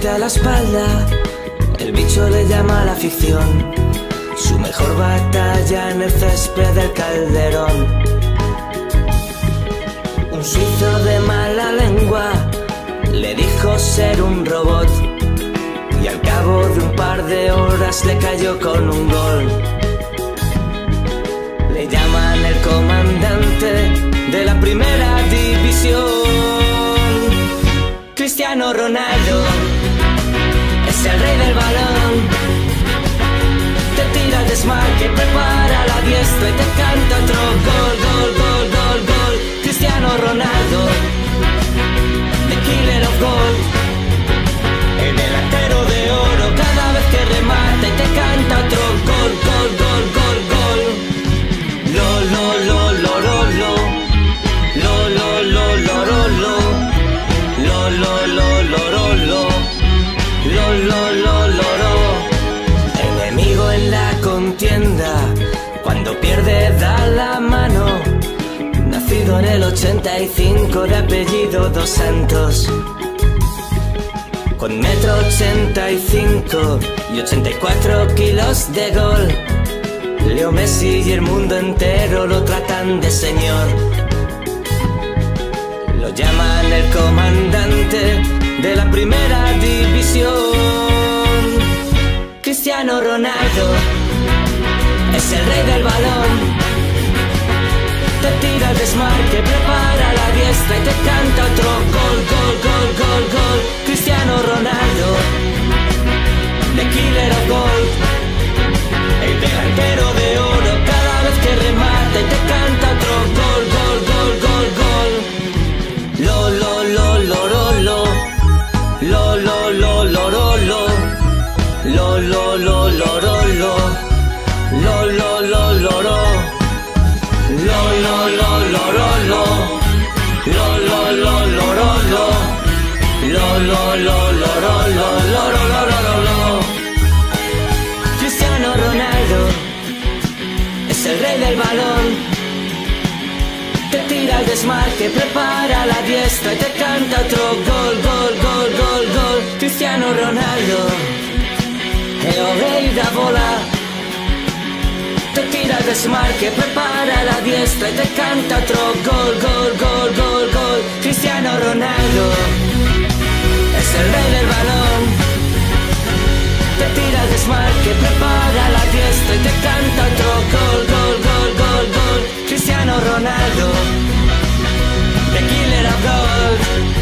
golpe a la espalda, el bicho le llama a la afición. Su mejor batalla en el césped del Calderón. Un suizo de mala lengua le dijo ser un robot, y al cabo de un par de horas le cayó con un gol. Le llaman el comandante de la primera división. Cristiano Ronaldo es el rey del balón. Te tira el desmarque, prepara la diestra y te canta otro gol, gol, gol, gol, gol. Cristiano Ronaldo, the killer of gold. El delantero de oro, cada vez que remata y te canta otro gol, gol, gol, gol, gol. Lo, lo, lo, lo, lo, lo. Lo, lo, lo, lo, lo, lo. Lo, lo, lo, lo, lo, lo. Lo, lo, lo, lo, lo. Enemigo en la contienda, cuando pierde da la mano. Nacido en el 85, de apellido Dos Santos, con 1,85 m y 84 kilos de gol. Leo Messi y el mundo entero lo tratan de señor. Lo llaman el comandante de la primera división. Cristiano Ronaldo es el rey del balón. Te tira el desmarque, prepara la diestra y te canta otro gol, gol, gol, gol, gol. Cristiano Ronaldo, the killer of gold. El delantero de oro, cada vez que remata y te canta otro gol, gol, gol, gol, gol. Lo, lo, lo, lo, lo, lo. Lo, lo, lo, lo, lo, lo. Lo, lo, lo, lo, lo, lo. Lo, lo, lo, lo, lo. Lo, lo, lo, lo, lo, lo. Lo, lo, lo, lo, lo, lo. Lo, lo, lo, lo, lo, lo, lo, lo, lo, lo. Cristiano Ronaldo es el rey del balón. Te tira el desmarque, prepara la diestra y te canta otro gol, gol, gol, gol, gol. Cristiano Ronaldo è il rey da bola. Te tira el desmarque, prepara la diestra y te canta otro gol, gol, gol, gol, gol. Cristiano Ronaldo es el rey del balón. Te tira el desmarque, prepara la diestra y te canta otro gol, gol, gol, gol, gol. Cristiano Ronaldo, the killer of gold.